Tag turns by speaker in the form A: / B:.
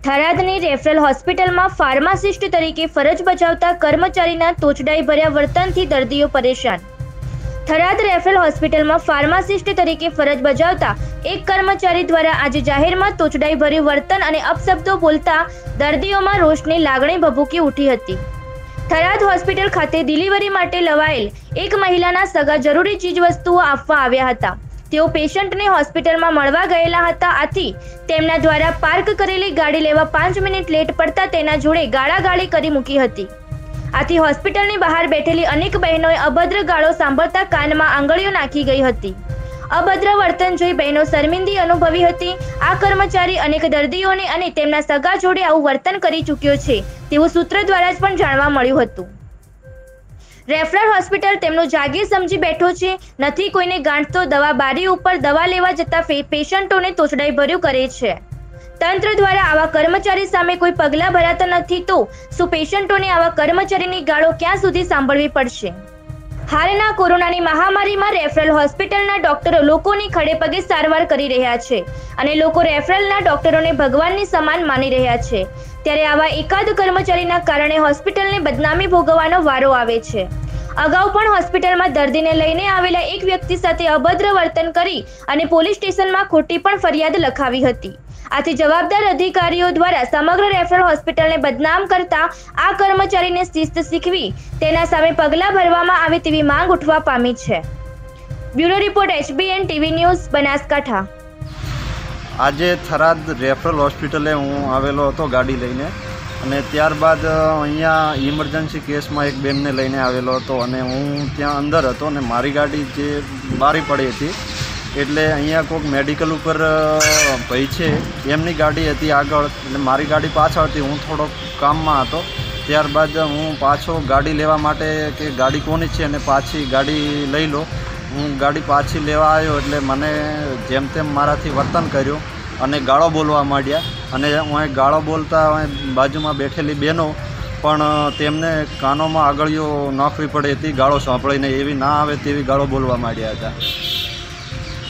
A: થરાદની referral હોસ્પિટલમાં pharmacist તરીકે ફરજ બજાવતા કર્મચારીના તોછડાઈ ભર્યા વર્તનથી દર્દીઓ પરેશાન। થરાદ રેફરલ હોસ્પિટલમાં ફાર્માસિસ્ટ તરીકે ફરજ બજાવતા એક કર્મચારી દ્વારા આજે જાહેરમાં તોછડાઈ ભર્યું વર્તન અને અપશબ્દો બોલતા દર્દીઓમાં રોષની લાગણી ભભૂકી ઉઠી હતી। થરાદ હોસ્પિટલ ખાતે ડિલિવરી માટે લવાયેલ એક મહિલાના સગા જરૂરી ચીજવસ્તુઓ આપવા આવ્યા હતા। તેઓ પેશન્ટને હોસ્પિટલમાં મળવા ગયેલા હતા। આથી તેમના દ્વારા પાર્ક કરેલી ગાડી લેવા 5 મિનિટ લેટ પડતા તેના જોડે ગાળાગાળી કરી મૂકી હતી। આથી હોસ્પિટલની બહાર બેઠેલી અનેક બહેનોએ અભદ્ર ગાળો સાંભળતા કાનમાં આંગળીઓ નાખી ગઈ હતી। અભદ્ર વર્તન જોઈ બહેનો શર્મિંદી અનુભવી હતી। આ કર્મચારી અનેક દર્દીઓને અને તેમના સગા જોડે આવું વર્તન કરી ચૂક્યો છે તેવું સૂત્ર દ્વારા જ પણ જાણવા મળ્યું હતું। રેફરલ હોસ્પિટલ તેમનું જાગીર સમજી બેઠો છે, નથી કોઈને ગાંઠતો। દવા બારી ઉપર દવા લેવા જતા પેશન્ટોને તોછડાઈ ભર્યું કરે છે। તંત્ર દ્વારા આવા કર્મચારી સામે કોઈ પગલાં ભરાતા નથી તો શું પેશન્ટોને આવા કર્મચારીની ગાળો ક્યાં સુધી સાંભળવી પડશે? હાલના કોરોનાની મહામારીમાં રેફરલ હોસ્પિટલના ડોક્ટરો લોકોની ખડેપગે સારવાર કરી રહ્યા છે અને લોકો રેફરલના ડોક્ટરોને ભગવાનની સમાન માની રહ્યા છે। ત્યારે આવા એકાદ કર્મચારીના કારણે હોસ્પિટલને બદનામી ભોગવવાનો વારો આવે છે। અગાઉ પણ હોસ્પિટલમાં દર્દીને લઈને આવેલા એક વ્યક્તિ સાથે અભદ્ર વર્તન કરી અને પોલીસ સ્ટેશનમાં ખોટી પણ ફરિયાદ લખાવી હતી। આથી જવાબદાર અધિકારીઓ દ્વારા સમગ્ર રેફરલ હોસ્પિટલને બદનામ કરતા આ કર્મચારીને શિસ્ત શીખવી તેના સામે પગલાં ભરવામાં આવે તેવી માંગ ઉઠવા પામી છે। Bureau report HBN TV news Banaskantha.
B: આજે થરાદ રેફરલ હોસ્પિટલે હું આવેલો હતો ગાડી લઈને અને ત્યારબાદ અહીંયા ઇમરજન્સી કેસમાં એક બેનને લઈને આવેલો હતો અને હું ત્યાં અંદર હતો અને મારી ગાડી જે બારી પડી હતી એટલે અહીંયા કોઈક મેડિકલ ઉપર ભાઈ છે એમની ગાડી હતી આગળ એટલે મારી ગાડી પાછળ હતી। હું થોડોક કામમાં હતો। ત્યારબાદ હું પાછો ગાડી લેવા માટે કે ગાડી કોની છે અને પાછી ગાડી લઈ લો, હું ગાડી પાછી લેવા આવ્યો એટલે મને જેમ તેમ મારાથી વર્તન કર્યું અને ગાળો બોલવા માંડ્યા અને હું ગાળો બોલતા બાજુમાં બેઠેલી બહેનો પણ તેમને કાનોમાં આગળીઓ નાખવી પડે હતી ગાળો સાંભળીને, એવી ના આવે તેવી ગાળો બોલવા માંડ્યા હતા।